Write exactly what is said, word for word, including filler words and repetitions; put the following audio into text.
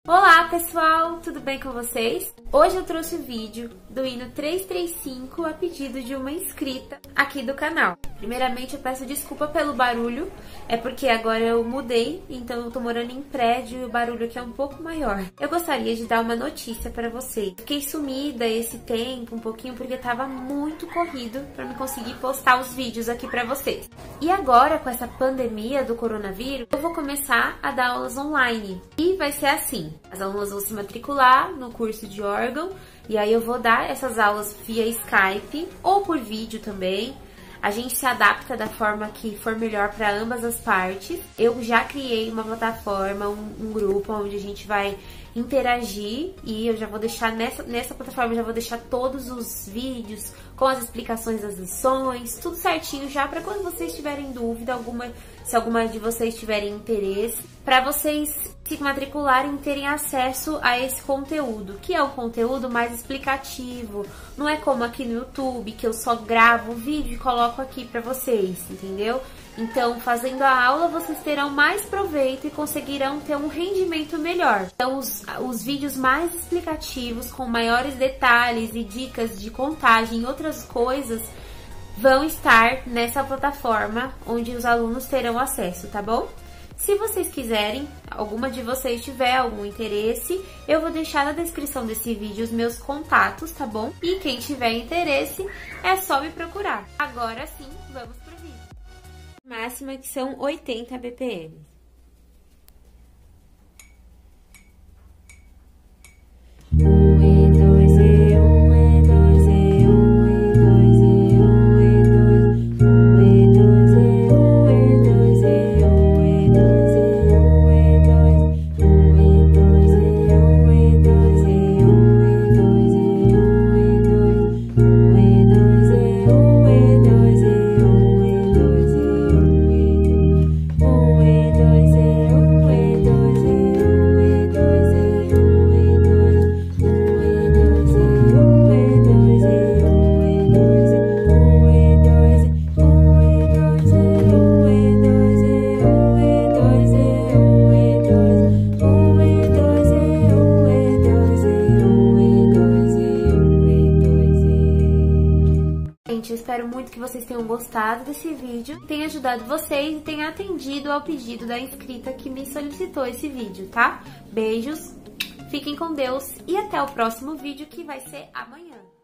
Olá pessoal, tudo bem com vocês? Hoje eu trouxe o vídeo do hino trezentos e trinta e cinco a pedido de uma inscrita aqui do canal. Primeiramente eu peço desculpa pelo barulho, é porque agora eu mudei, então eu tô morando em prédio e o barulho aqui é um pouco maior. Eu gostaria de dar uma notícia pra vocês. Fiquei sumida esse tempo um pouquinho porque tava muito corrido pra me conseguir postar os vídeos aqui pra vocês. E agora com essa pandemia do coronavírus, eu vou começar a dar aulas online. E vai ser assim, as alunas vão se matricular no curso de órgão e aí eu vou dar essas aulas via Skype ou por vídeo também. A gente se adapta da forma que for melhor para ambas as partes. Eu já criei uma plataforma, um, um grupo onde a gente vai interagir e eu já vou deixar nessa, nessa plataforma, eu já vou deixar todos os vídeos com as explicações das lições, tudo certinho já para quando vocês tiverem dúvida, alguma, se alguma de vocês tiverem interesse, para vocês se matricularem e terem acesso a esse conteúdo, que é um conteúdo mais explicativo, não é como aqui no YouTube, que eu só gravo o vídeo e coloco aqui para vocês, entendeu? Então, fazendo a aula, vocês terão mais proveito e conseguirão ter um rendimento melhor. Então, os, os vídeos mais explicativos, com maiores detalhes e dicas de contagem e outras coisas, vão estar nessa plataforma, onde os alunos terão acesso, tá bom? Se vocês quiserem, alguma de vocês tiver algum interesse, eu vou deixar na descrição desse vídeo os meus contatos, tá bom? E quem tiver interesse, é só me procurar. Agora sim, vamos pro vídeo. Máxima que são oitenta B P M. Eu espero muito que vocês tenham gostado desse vídeo, tenha ajudado vocês e tenha atendido ao pedido da inscrita que me solicitou esse vídeo, tá? Beijos, fiquem com Deus e até o próximo vídeo que vai ser amanhã.